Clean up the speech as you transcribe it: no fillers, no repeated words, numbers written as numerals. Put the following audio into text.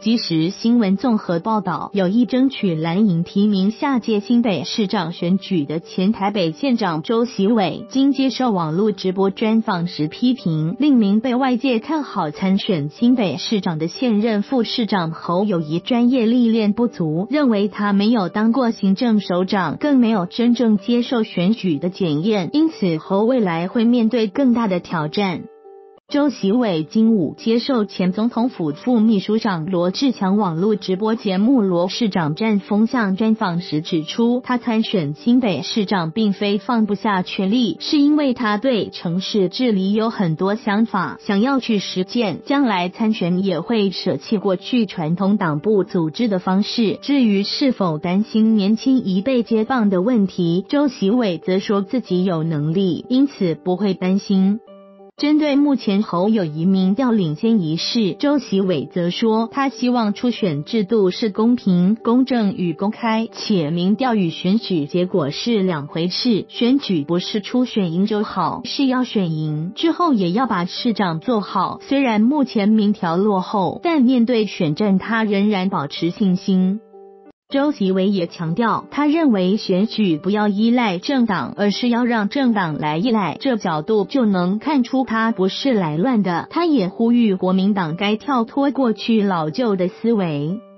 即时新闻综合报道，有意争取蓝营提名下届新北市长选举的前台北县长周习伟，经接受网络直播专访时批评，另名被外界看好参选新北市长的现任副市长侯友宜专业历练不足，认为他没有当过行政首长，更没有真正接受选举的检验，因此侯未来会面对更大的挑战。周习伟今午接受前总统府副秘书长罗志强网络直播节目《罗市长战风向》专访时指出，他参选新北市长并非放不下权力，是因为他对城市治理有很多想法，想要去实践，将来参选也会舍弃过去传统党部组织的方式。至于是否担心年轻一辈接棒的问题，周习伟则说自己有能力，因此不会担心。针对目前侯友宜民调领先一事，周习伟则说，他希望初选制度是公平、公正与公开，且民调与选举结果是两回事，选举不是初选赢就好，是要选赢之后也要把市长做好。虽然目前民调落后，但面对选战他仍然保持信心。周习伟也强调，他认为选举不要依赖政党，而是要让政党来依赖，这角度就能看出他不是来乱的。他也呼吁国民党该跳脱过去老旧的思维。